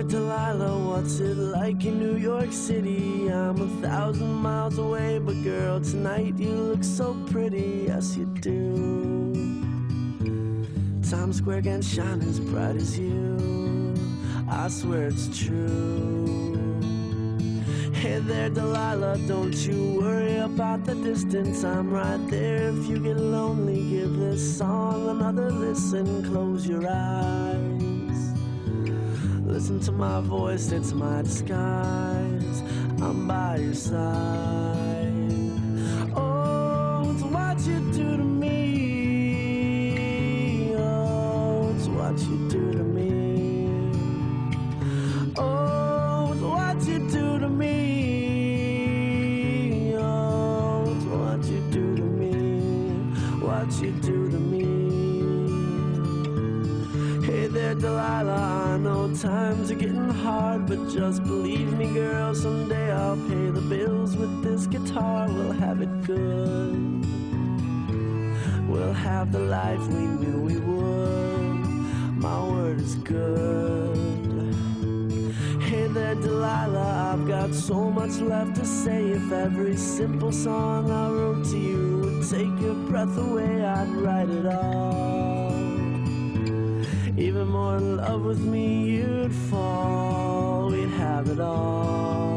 Delilah, what's it like in New York City? I'm 1,000 miles away, but girl, tonight you look so pretty, yes you do. Times Square can't shine as bright as you, I swear it's true. Hey there, Delilah, don't you worry about the distance, I'm right there. If you get lonely, give this song another listen. Close your eyes, listen to my voice, it's my disguise. I'm by your side. Oh, it's what you do to me. Oh, it's what you do to me. Oh, it's what you do to me. Oh, it's what you do to me. What you do to me. Hey there, Delilah, I know times are getting hard, but just believe me, girl, someday I'll pay the bills with this guitar. We'll have it good, we'll have the life we knew we would. My word is good. Hey there, Delilah, I've got so much left to say. If every simple song I wrote to you would take your breath away, I'd write it all. Even more in love with me you'd fall, we'd have it all.